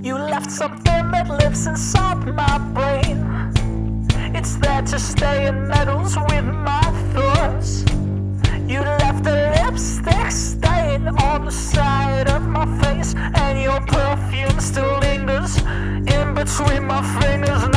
You left something that lives inside my brain. It's there to stay and meddles with my thoughts. You left a lipstick stain on the side of my face, and your perfume still lingers in between my fingers.